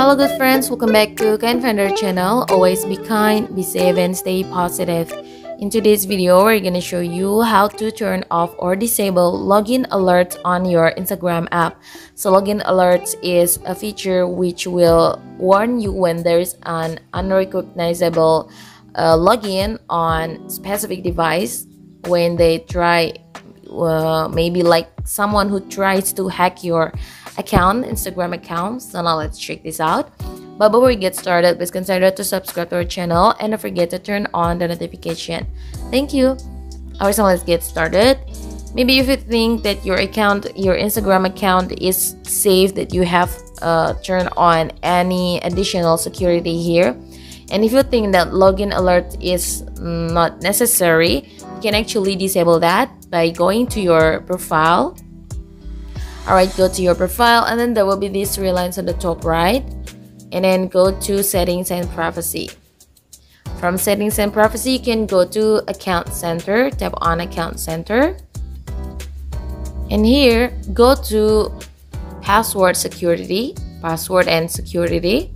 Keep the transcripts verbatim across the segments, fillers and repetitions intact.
Hello good friends, welcome back to Kind Finder channel. Always be kind, be safe and stay positive. In today's video, we're gonna show you how to turn off or disable login alerts on your Instagram app. So login alerts is a feature which will warn you when there's an unrecognizable uh, login on specific device when they try uh, maybe like someone who tries to hack your account, Instagram account. So now let's check this out. But before we get started, please consider to subscribe to our channel and don't forget to turn on the notification. Thank you. Alright, so let's get started. Maybe if you think that your account, your Instagram account is safe, that you have uh, turned on any additional security here. And if you think that login alert is not necessary, you can actually disable that by going to your profile. Alright, go to your profile and then there will be these three lines on the top right. And then go to settings and privacy. From settings and privacy, you can go to account center, tap on account center. And here, go to password security, password and security.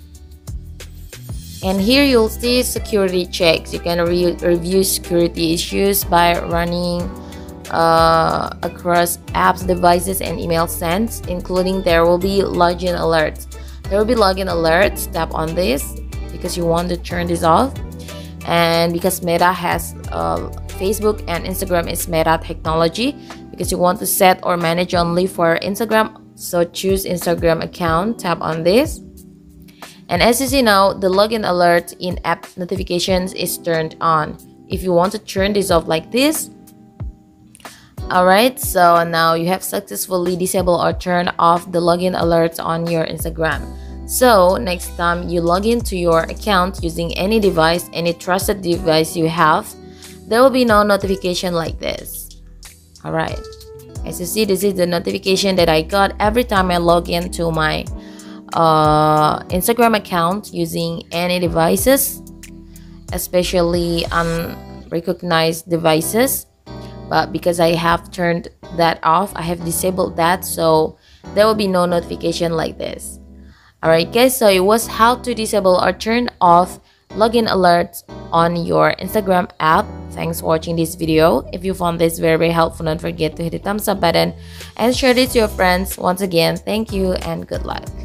And here you'll see security checks. You can re review security issues by running uh, across apps, devices, and email sends, including there will be login alerts. There will be login alerts. Tap on this because you want to turn this off. And because Meta has uh, Facebook and Instagram is Meta technology, because you want to set or manage only for Instagram, so choose Instagram account. Tap on this. And as you see now, the login alert in app notifications is turned on. If you want to turn this off like this, alright, so now you have successfully disabled or turned off the login alerts on your Instagram. So next time you log into your account using any device, any trusted device you have, there will be no notification like this. Alright, as you see, this is the notification that I got every time I log into my uh, Instagram account using any devices, especially unrecognized devices. But because I have turned that off, I have disabled that, so there will be no notification like this. Alright guys, so it was how to disable or turn off login alerts on your Instagram app. Thanks for watching this video. If you found this very very helpful, don't forget to hit the thumbs up button and share this to your friends. Once again, thank you and good luck.